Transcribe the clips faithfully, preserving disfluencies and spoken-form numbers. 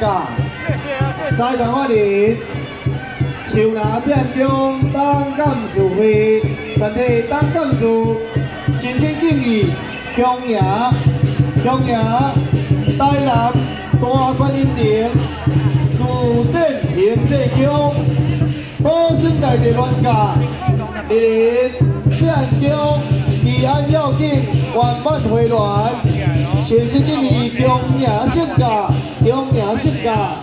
架，在台湾人手拿战中当干事会，全体当干事，心情敬意，恭迎恭迎台南大观音亭四点行政宫，保生大地乱架，日日战中平安要紧，圆满回銮，心情敬意，恭迎圣驾，恭迎圣驾。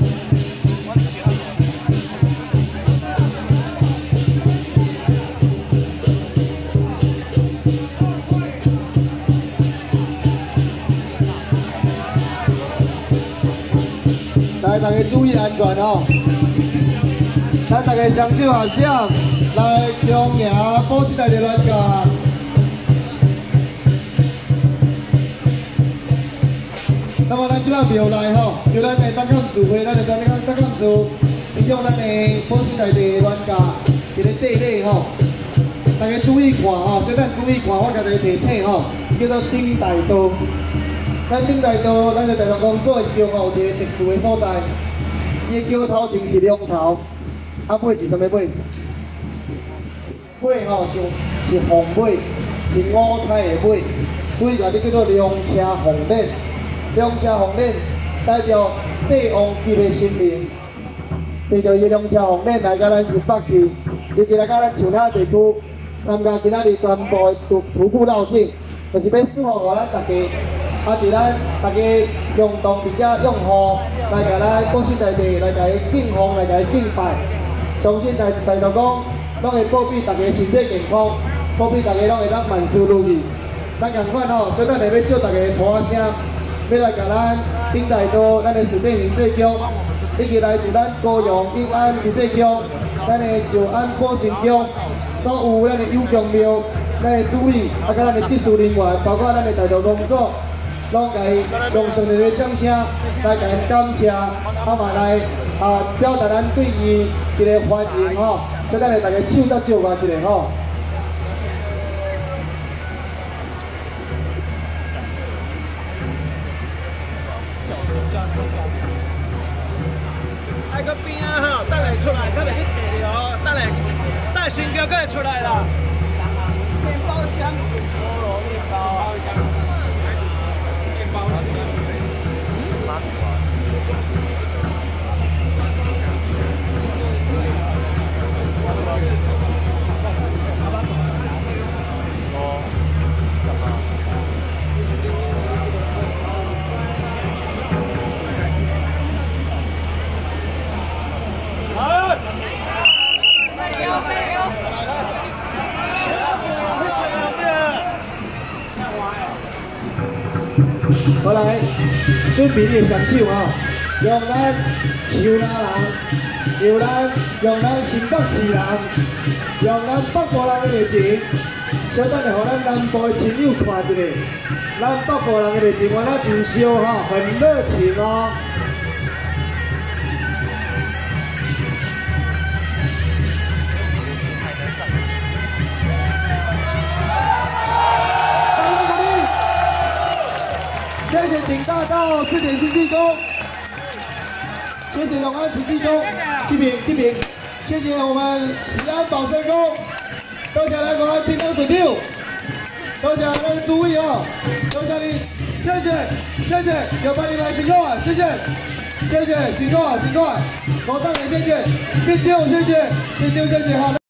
来，大家注意安全哦！咱大家双手合掌，来恭迎保生大地乱架。那么咱即摆庙内吼，就咱的当干事会，咱的当当当干事，利用咱的保生大地乱架一个地理吼，大家注意看吼，小等注意看，我甲大家提醒吼，叫做顶大道。 咱顶大道，咱的大同公做桥吼，有一个特殊的所在。伊的桥头前是龙头，啊尾是啥物尾？尾吼像是凤尾，是五彩的尾，所以把这叫做龙车凤辇。龙车凤辇代表帝王级的神明，坐着伊的龙车凤辇来到咱新北市，以及来到咱树林地区参加今仔日全部的徒徒步绕境，就是要祝福咱大家。 啊！伫咱大家共同伫遮用户来甲咱保生大帝来甲伊敬奉，来甲伊敬拜，相信大大同讲，拢会保庇大家身体健康，保庇大家拢会当万事如意。咱共款吼，所以咱下要叫大家拖声，要来甲咱顶大道咱的四点行政宫，以及来自咱高雄永安行政宫，咱的寿安保生宫，所有咱的有供庙，咱的主理，啊，甲咱的技术人员，包括咱的大道工作。 拢甲伊用上热烈掌声来甲伊感谢，啊嘛来啊表达咱对伊一个欢迎吼，所以咱来大家手再招我一下吼。 爱个边啊吼，等下出来，等下去摕着哦，等下等新桥佫会出来啦。面包箱，菠萝面包。 好来，准备你的双手啊，用咱树林人，用咱用咱新北市人，用咱北部人的热情，小等下，互咱南部的亲友看一下，咱北部人的热情原来真烧哈，很热情哦。 谢谢顶大道四点行政宫，谢谢永安慈济宫，这边这边，谢谢我们慈安保生宫，多谢咱永安金灯水六，多谢咱的注意哦，多谢你，谢谢谢谢，有帮你来辛苦啊，谢谢谢谢辛苦啊辛苦啊，我当然谢谢，谢谢谢谢谢谢谢谢哈。